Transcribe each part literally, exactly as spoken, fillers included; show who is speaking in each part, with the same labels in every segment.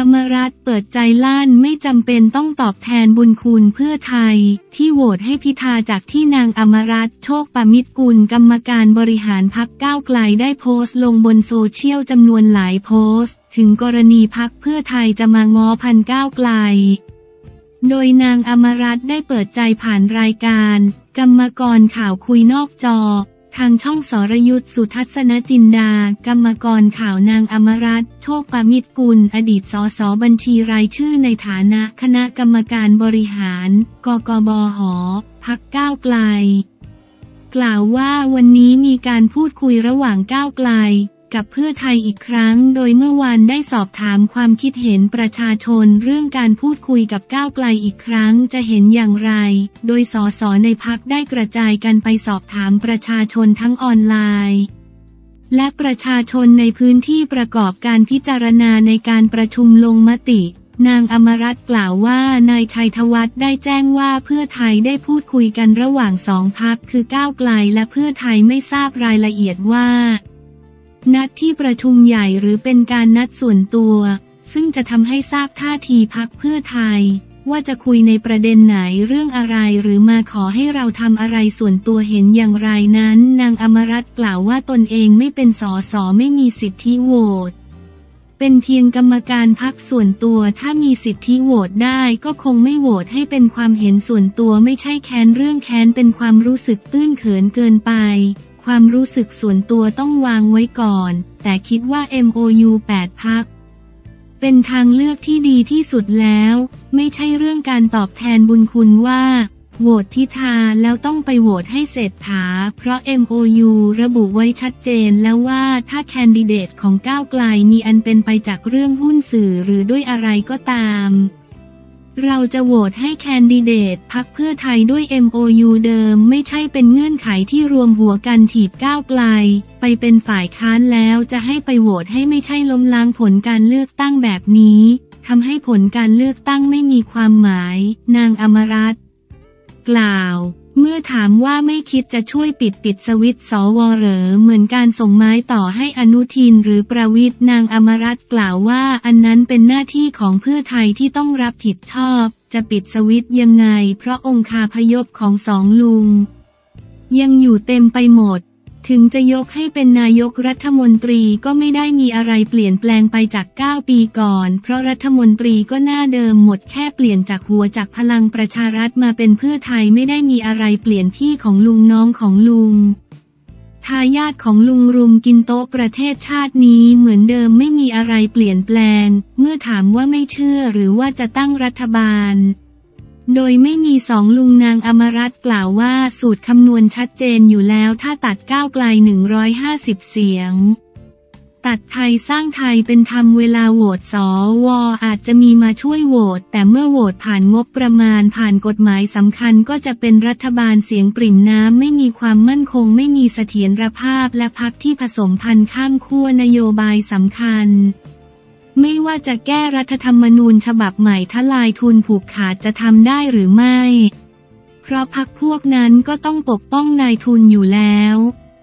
Speaker 1: มรัตน์เปิดใจลั่นไม่จำเป็นต้องตอบแทนบุญคุณเพื่อไทยที่โหวตให้พิธาจากที่นางอมรัตน์โชคปมิตรกุลกรรมการบริหารพรรคก้าวไกลได้โพสต์ลงบนโซเชียลจำนวนหลายโพสต์ถึงกรณีพรรคเพื่อไทยจะมาง้อพันก้าวไกลโดยนางอมรัตน์ได้เปิดใจผ่านรายการกรรมกรข่าวคุยนอกจอทางช่องสรยุทธสุทัศนจินดากรรมกรข่าวนางอมรัตน์โชคปมิตรกุลอดีตสสบัญชีรายชื่อในฐานะคณะกรรมการบริหารกกบห.พรรคก้าวไกลกล่าวว่าวันนี้มีการพูดคุยระหว่างก้าวไกลกับเพื่อไทยอีกครั้งโดยเมื่อวานได้สอบถามความคิดเห็นประชาชนเรื่องการพูดคุยกับก้าวไกลอีกครั้งจะเห็นอย่างไรโดยสสในพรรคได้กระจายกันไปสอบถามประชาชนทั้งออนไลน์และประชาชนในพื้นที่ประกอบการพิจารณาในการประชุมลงมตินางอมรัตน์กล่าวว่านายชัยธวัฒน์ได้แจ้งว่าเพื่อไทยได้พูดคุยกันระหว่างสองพรรคคือก้าวไกลและเพื่อไทยไม่ทราบรายละเอียดว่านัดที่ประชุมใหญ่หรือเป็นการนัดส่วนตัวซึ่งจะทำให้ทราบท่าทีพรรคเพื่อไทยว่าจะคุยในประเด็นไหนเรื่องอะไรหรือมาขอให้เราทำอะไรส่วนตัวเห็นอย่างไรนั้นนางอมรัตน์กล่าวว่าตนเองไม่เป็นสสไม่มีสิทธิโหวตเป็นเพียงกรรมการพรรคส่วนตัวถ้ามีสิทธิโหวตได้ก็คงไม่โหวตให้เป็นความเห็นส่วนตัวไม่ใช่แค้นเรื่องแค้นเป็นความรู้สึกตื้นเขินเกินไปความรู้สึกส่วนตัวต้องวางไว้ก่อนแต่คิดว่า เอ็ม โอ ยู แปด พรรคเป็นทางเลือกที่ดีที่สุดแล้วไม่ใช่เรื่องการตอบแทนบุญคุณว่าโหวตพิธาแล้วต้องไปโหวตให้เศรษฐาเพราะ เอ็ม โอ ยู ระบุไว้ชัดเจนแล้วว่าถ้าแคนดิเดตของก้าวไกลมีอันเป็นไปจากเรื่องหุ้นสื่อหรือด้วยอะไรก็ตามเราจะโหวตให้แคนดิเดตพรรคเพื่อไทยด้วย เอ็ม โอ ยู เดิมไม่ใช่เป็นเงื่อนไขที่รวมหัวกันถีบก้าวไกลไปเป็นฝ่ายค้านแล้วจะให้ไปโหวตให้ไม่ใช่ล้มล้างผลการเลือกตั้งแบบนี้ทำให้ผลการเลือกตั้งไม่มีความหมายนางอมรัตน์กล่าวเมื่อถามว่าไม่คิดจะช่วยปิดปิดสวิตช์สวเหรอเหมือนการส่งไม้ต่อให้อนุทินหรือประวิตรนางอมรัตน์กล่าวว่าอันนั้นเป็นหน้าที่ของเพื่อไทยที่ต้องรับผิดชอบจะปิดสวิตช์ยังไงเพราะองคาพยพของสองลุงยังอยู่เต็มไปหมดถึงจะยกให้เป็นนายกรัฐมนตรีก็ไม่ได้มีอะไรเปลี่ยนแปลงไปจากเก้าปีก่อนเพราะรัฐมนตรีก็หน้าเดิมหมดแค่เปลี่ยนจากหัวจากพลังประชารัฐมาเป็นเพื่อไทยไม่ได้มีอะไรเปลี่ยนพี่ของลุงน้องของลุงทายาทของลุงรุมกินโต๊ะประเทศชาตินี้เหมือนเดิมไม่มีอะไรเปลี่ยนแปลงเมื่อถามว่าไม่เชื่อหรือว่าจะตั้งรัฐบาลโดยไม่มีสองลุงนางอมรัตน์กล่าวว่าสูตรคำนวณชัดเจนอยู่แล้วถ้าตัดก้าวไกลหนึ่งร้อยห้าสิบเสียงตัดไทยสร้างไทยเป็นธรรมเวลาโหวตสวอาจจะมีมาช่วยโหวตแต่เมื่อโหวตผ่านงบประมาณผ่านกฎหมายสำคัญก็จะเป็นรัฐบาลเสียงปริ่มน้ำไม่มีความมั่นคงไม่มีเสถียรภาพและพรรคที่ผสมพันธุ์ข้ามขั้วนโยบายสำคัญไม่ว่าจะแก้รัฐธรรมนูญฉบับใหม่ทลายทุนผูกขาดจะทำได้หรือไม่เพราะพรรคพวกนั้นก็ต้องปกป้องนายทุนอยู่แล้ว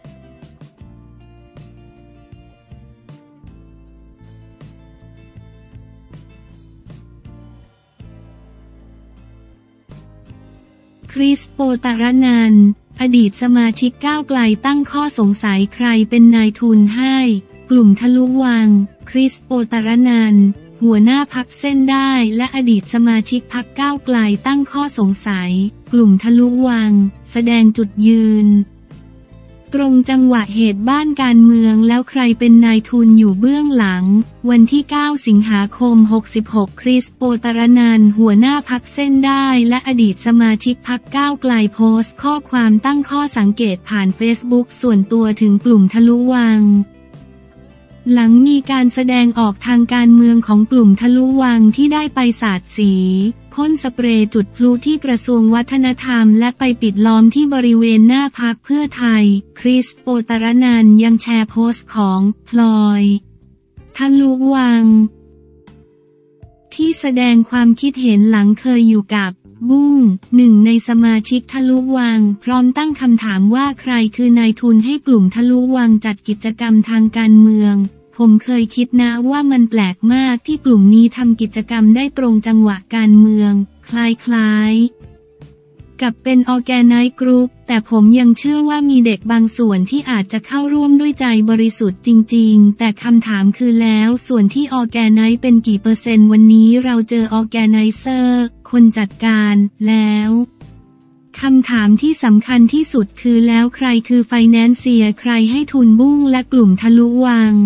Speaker 1: คริส โปตารนันท์อดีตสมาชิกก้าวไกลตั้งข้อสงสัยใครเป็นนายทุนให้กลุ่มทะลุวังคริส โปตารนันท์หัวหน้าพรรคเส้นได้และอดีตสมาชิกพรรคก้าวไกลตั้งข้อสงสัยกลุ่มทะลุวังแสดงจุดยืนตรงจังหวะเหตุบ้านการเมืองแล้วใครเป็นนายทุนอยู่เบื้องหลังวันที่เก้าสิงหาคมหกสิบหกคริส โปตารนันท์หัวหน้าพรรคเส้นได้และอดีตสมาชิกพรรคก้าวไกลโพสต์ข้อความตั้งข้อสังเกตผ่านเฟซบุ๊กส่วนตัวถึงกลุ่มทะลุวังหลังมีการแสดงออกทางการเมืองของกลุ่มทะลุวังที่ได้ไปสาดสีพ่นสเปรย์จุดพลุที่กระทรวงวัฒนธรรมและไปปิดล้อมที่บริเวณหน้าพรรคเพื่อไทยคริส โปตารนันท์ยังแชร์โพสต์ของพลอยทะลุวังที่แสดงความคิดเห็นหลังเคยอยู่กับบุ้งหนึ่งในสมาชิกทะลุวังพร้อมตั้งคำถามว่าใครคือนายทุนให้กลุ่มทะลุวังจัดกิจกรรมทางการเมืองโพผมเคยคิดนะว่ามันแปลกมากที่กลุ่มนี้ทำกิจกรรมได้ตรงจังหวะการเมืองคล้ายๆกับเป็นออร์แกไนซ์กรุ๊ปแต่ผมยังเชื่อว่ามีเด็กบางส่วนที่อาจจะเข้าร่วมด้วยใจบริสุทธิ์จริงๆแต่คำถามคือแล้วส่วนที่ออร์แกไนซ์เป็นกี่เปอร์เซ็นต์วันนี้เราเจอออร์แกไนเซอร์คนจัดการแล้วคำถามที่สำคัญที่สุดคือแล้วใครคือไฟแนนเซียร์ใครให้ทุนบุ้งและกลุ่มทะลุวัง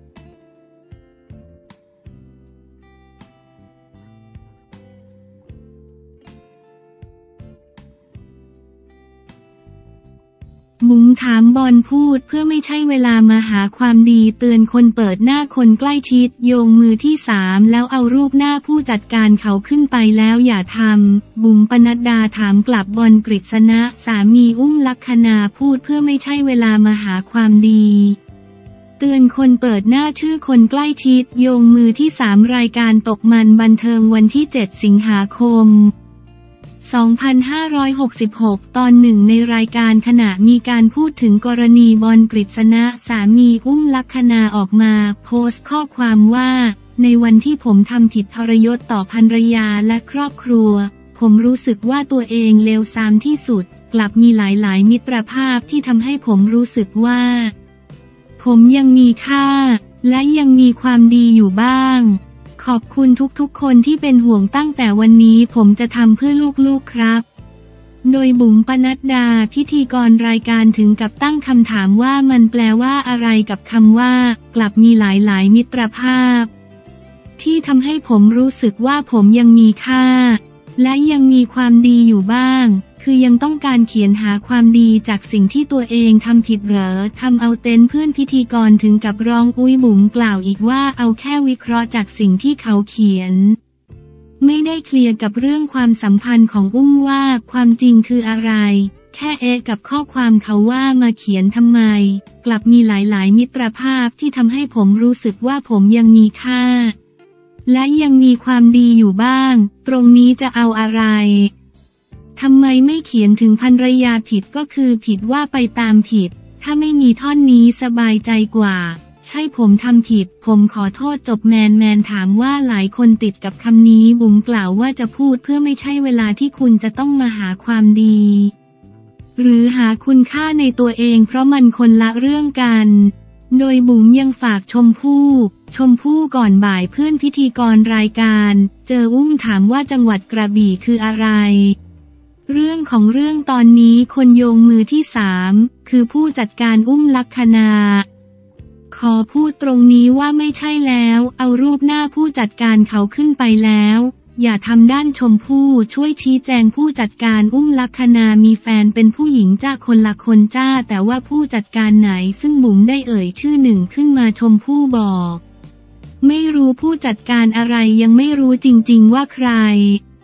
Speaker 1: บุ๋มถามบอลพูดเพื่อไม่ใช่เวลามาหาความดีเตือนคนเปิดหน้าคนใกล้ชิดโยงมือที่สามแล้วเอารูปหน้าผู้จัดการเขาขึ้นไปแล้วอย่าทำบุ๋มปนัดดาถามกลับบอลกฤษณะสามีอุ้มลักษณาพูดเพื่อไม่ใช่เวลามาหาความดีเตือนคนเปิดหน้าชื่อคนใกล้ชิดโยงมือที่สามรายการตกมันบันเทิงวันที่เจ็ดสิงหาคมสองพันห้าร้อยหกสิบหก ตอนหนึ่งในรายการขณะมีการพูดถึงกรณีบอลกฤษณะสามีอุ้มลักษณาออกมาโพสต์ข้อความว่าในวันที่ผมทำผิดทรยศต่อภรรยาและครอบครัวผมรู้สึกว่าตัวเองเลวทรามที่สุดกลับมีหลายๆมิตรภาพที่ทำให้ผมรู้สึกว่าผมยังมีค่าและยังมีความดีอยู่บ้างขอบคุณทุกๆคนที่เป็นห่วงตั้งแต่วันนี้ผมจะทำเพื่อลูกๆครับโดยบุ๋มปนัดดาพิธีกรรายการถึงกับตั้งคำถามว่ามันแปลว่าอะไรกับคำว่ากลับมีหลายๆมิตรภาพที่ทำให้ผมรู้สึกว่าผมยังมีค่าและยังมีความดีอยู่บ้างคือยังต้องการเขียนหาความดีจากสิ่งที่ตัวเองทำผิดเหรอทำเอาเต้นเพื่อนพิธีกรถึงกับร้องอุ้ยบุ๋มกล่าวอีกว่าเอาแค่วิเคราะห์จากสิ่งที่เขาเขียนไม่ได้เคลียร์กับเรื่องความสัมพันธ์ของอุ้มว่าความจริงคืออะไรแค่เอะกับข้อความเขาว่ามาเขียนทำไมกลับมีหลายๆมิตรภาพที่ทำให้ผมรู้สึกว่าผมยังมีค่าและยังมีความดีอยู่บ้างตรงนี้จะเอาอะไรทำไมไม่เขียนถึงภรรยาผิดก็คือผิดว่าไปตามผิดถ้าไม่มีท่อนนี้สบายใจกว่าใช่ผมทำผิดผมขอโทษจบแมนแมนถามว่าหลายคนติดกับคำนี้บุ๋มกล่าวว่าจะพูดเพื่อไม่ใช่เวลาที่คุณจะต้องมาหาความดีหรือหาคุณค่าในตัวเองเพราะมันคนละเรื่องกันโดยบุ๋มยังฝากชมพู่ชมพู่ก่อนบ่ายเพื่อนพิธีกรรายการเจออุ้มถามว่าจังหวัดกระบี่คืออะไรเรื่องของเรื่องตอนนี้คนโยงมือที่สามคือผู้จัดการอุ้มลักษณาขอพูดตรงนี้ว่าไม่ใช่แล้วเอารูปหน้าผู้จัดการเขาขึ้นไปแล้วอย่าทำด้านชมพู่ช่วยชี้แจงผู้จัดการอุ้มลักษณามีแฟนเป็นผู้หญิงจ้าคนละคนจ้าแต่ว่าผู้จัดการไหนซึ่งบุ๋มได้เอ่ยชื่อหนึ่งขึ้นมาชมพู่บอกไม่รู้ผู้จัดการอะไรยังไม่รู้จริงๆว่าใคร